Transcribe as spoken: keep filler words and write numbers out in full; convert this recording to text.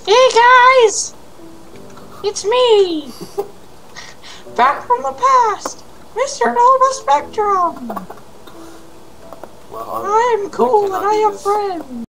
Hey guys! It's me! Back from the past! Mister Nova Spectrum! Well, I'm cool and I have this. friends!